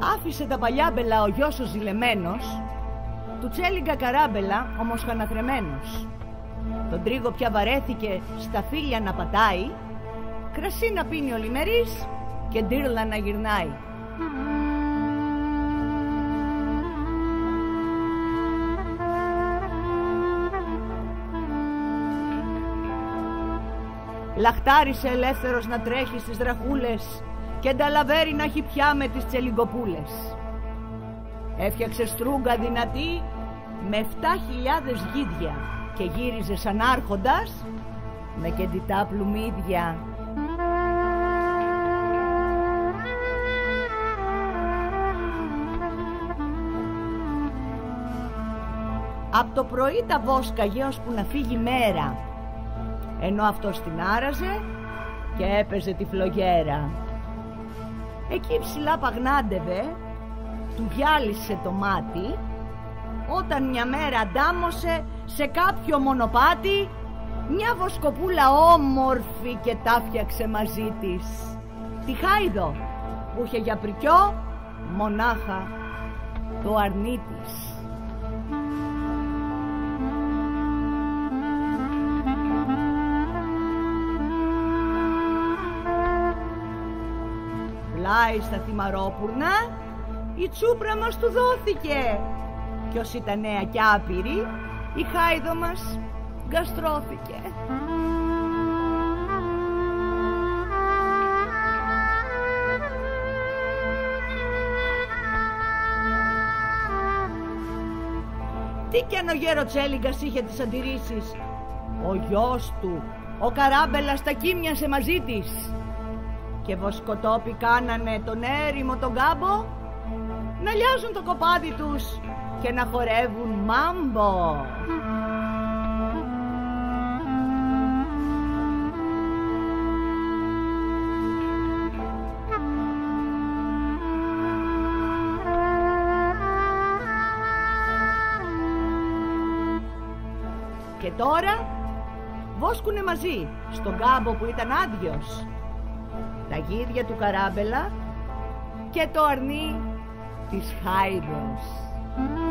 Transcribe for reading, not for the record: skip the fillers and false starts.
Άφησε τα παλιάμπελα ο γιος ο ζηλεμένος, του Τσέλιγκα Καράμπελα όμως χαναθρεμένος. Τον Τρίγο πια βαρέθηκε στα φύλλα να πατάει, κρασί να πίνει ολημερής και ντύρλα να γυρνάει. Λαχτάρισε ελεύθερος να τρέχει στις δραχούλες και νταλαβέρι να έχει πια με τις τσελιγκοπούλες. Έφτιαξε στρούγκα δυνατή με 7.000 γίδια και γύριζε σαν άρχοντας με κεντητά πλουμίδια. Απ' το πρωί τα βόσκαγε ώσπου να φύγει μέρα, ενώ αυτός την άραζε και έπαιζε τη φλογέρα. Εκεί ψηλά παγνάντευε, του γυάλισε το μάτι, όταν μια μέρα αντάμωσε σε κάποιο μονοπάτι μια βοσκοπούλα όμορφη και τα φτιάξε μαζί της. Τη Χάιδο που είχε για πρικιό μονάχα το αρνί της. Πλάι στα θυμαρόπουρνα η τσούπρα μας του δόθηκε κι όσοι ήταν νέα κι άπειρη η Χάιδο μας γκαστρώθηκε. Τι κι αν ο γέρο Τσέλιγκας είχε τις αντιρρήσεις, ο γιος του ο Καράμπελας τα κοίμιασε μαζί της και βοσκοτόποι κάνανε τον έρημο τον κάμπο να λιάζουν το κοπάδι τους και να χορεύουν μάμπο. Και τώρα βόσκουνε μαζί στον κάμπο που ήταν άδειος τα γίδια του Καράμπελα και το αρνί της Χάιδος.